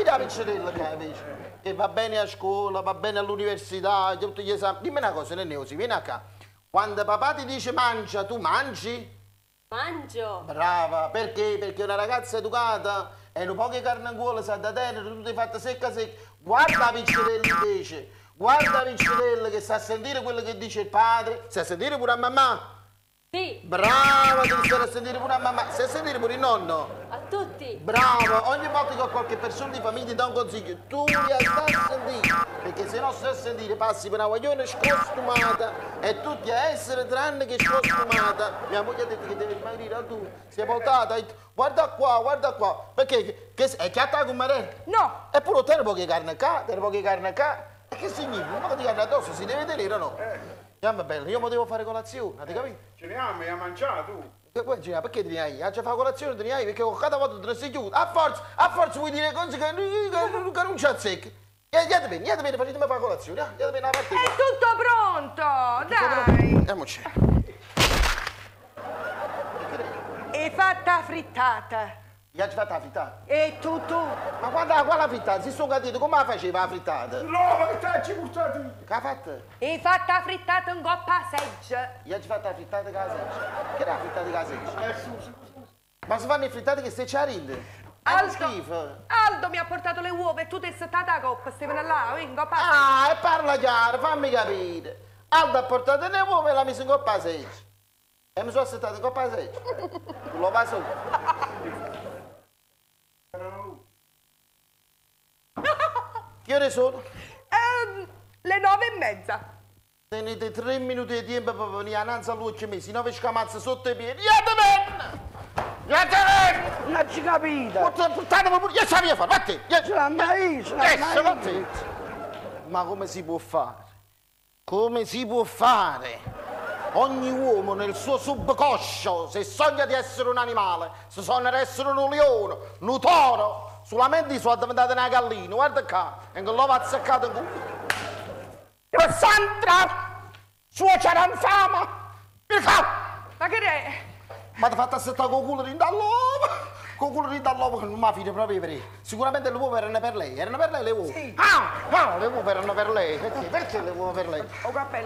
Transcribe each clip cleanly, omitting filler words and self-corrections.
Vedi la piccerella che va bene a scuola, va bene all'università, tutti gli esami. Dimmi una cosa, Nenneosi, vieni qua. Quando papà ti dice mangia, tu mangi? Mangio. Brava, perché? Perché una ragazza educata e un po' che carne in gola, sa da tenere, tu ti hai fatta secca secca. Guarda la piccerella invece, guarda la piccerella che sa sentire quello che dice il padre, sa sentire pure a mamma. Sì. Brava, devi stare a sentire pure a mamma, sai sentire pure il nonno. A tutti. Bravo, ogni volta che qualche persona di famiglia ti dà un consiglio, tu li stai a sentire, perché se non stai a sentire passi per una guaglione scostumata e tutti a essere tranne che scostumata. Mia moglie ha detto che devi smagrire, tu sei portata, guarda qua, perché è chiatta con Marè? No! Eppure te ne poche carne qua, te ne poche carne qua, e che significa? Un po' di carne addosso si deve tenere o no? Mamma bella, io mi devo fare colazione, ti capisci? Ce ne hai mangiato tu? Perché te ne hai? Già fa colazione te ne hai? Perché cada volta te ne sei chiuso. A forza vuoi dire cose che non c'è secca. Niente bene, fatemi fare colazione. Niente bene, la parte È tutto pronto, dai! Andiamoci. Hai fatta frittata. Gli hai fatta la frittata? E tu? Ma guarda qua la frittata, si sono capito, come la faceva la frittata? No, ma che te ci portato? Che ha fatto? Hai fatta frittata in coppa a seggia. Gli hai fatta la frittata che la seggia? Che era la frittata che la seggia? Su. Ma si fanno le frittate che stai a rinde? Schifo. Aldo mi ha portato le uova e tu ti sei stata la coppa, stai là, in coppa a seggia. Ah, e parla chiaro, fammi capire. Aldo ha portato le uova e l'ha messa in coppa a seggia. E mi sono assettato in coppa a seggia. Tu lo vai sotto. Che ore sono? Le 9:30. Tenete 3 minuti di tempo per venire annanzi a luce mesi, 9 scamazze sotto i piedi. Niente! Non ci capite! Portatemi pure, io sapevo fare, vattene! Ce l'hai, Ma come si può fare? Come si può fare? Ogni uomo nel suo subconscio, se sogna di essere un animale, se sogna di essere un leone, un toro, solamente sono diventato una gallina, guarda qua, e che l'ho azzeccato in culo. Sandra! Suocera infama! Vieni qua! Ma che è? Ma ti ha fatto assettare con il culo di dall'uovo! Con il culo di dall'uovo che non mi ha finito proprio per lei. Sicuramente le uova erano per lei. Erano per lei le uova? Sì. Ah, le uova erano per lei. Perché le uova per lei? Ho cappello,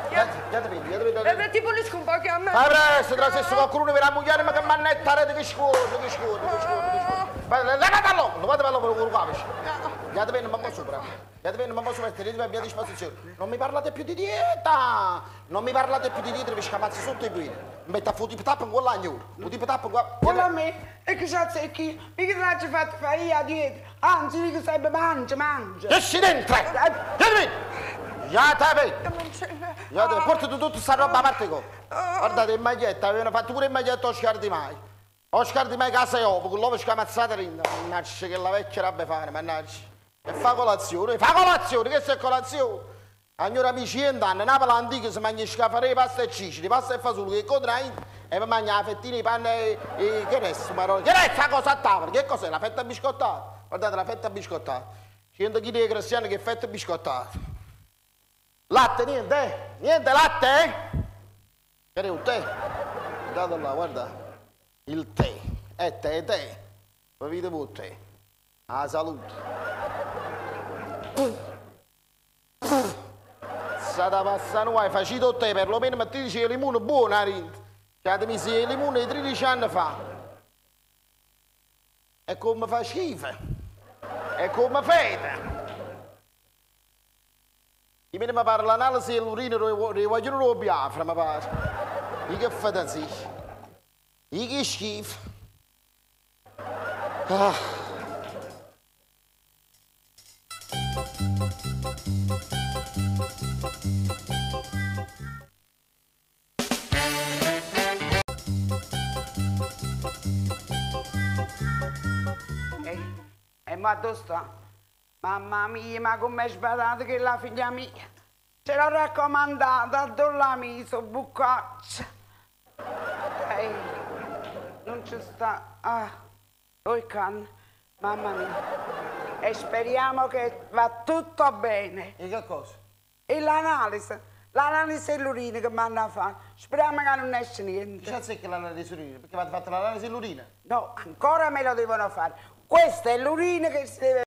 ti pulisco un po' che a me. Ma presto, tra stesso qualcuno per la moglie, ma che mannetta rete che scuola. Levate all'uovo, levate all'uovo con il cavice. Andate bene, mamma sopra. Andate mamma sopra, tenete a mia disposizione. Non mi parlate più di dieta. Non mi parlate più di dieta, vi scamazzi sotto i piedi. Mi mette a fare tipo tappo in quell'agnolo. Tipo tappo qua. Quello a me, e che c'è secchi, mica te l'hai fatto fare io a dieta. Anzi, mica sai, mangia. Esci dentro! Portati tutta questa roba a parte qua. Guardate, in maglietta, avevano fatto pure in maglietta Oscar Di Mai. Oscar Di Mai casa Iopo, con l'uovo scamazzato rinda. Mannaggia che la vecchia roba fare, mannaggia. E fa colazione, che se è colazione? A noi amici anni, Napoli antica si mangia scafare pasta e cicci, pasta e fasulli, che contrai, e mi mangia la fettina di panne e che resta, marone? Che resta cosa a tavola? Che cos'è? La fetta biscottata? Guardate la fetta biscottata. 100 kg di cristiani che fetta biscottata. Latte, niente? Niente latte? Che è un tè? Guardate là, guarda. Il tè. È tè. Bevete pure tè. A salute. State passando qua, facito te, perlomeno mettete il limone buono a rinda. Cioè, mi si il limone 13 anni fa. E come fa schifo. E come fede. Io mi parlo l'analisi dell'urina dei guaglioni di Biafra, mi pare. Io che fate sì. Io che schifo. Ah. Ma dove sta? Mamma mia, ma com'è sbadato che la figlia mia? Ce l'ho raccomandata, dove l'ha messo, bucaccia. Non ci sta. Poi can, mamma mia. E speriamo che va tutto bene. E che cosa? E l'analisi dell'urina che mi hanno fatto. Speriamo che non esce niente. Che c'è che l'analisi dell'urina? Perché avete fatto l'analisi dell'urina? No, ancora me lo devono fare. Questa è l'urina che si deve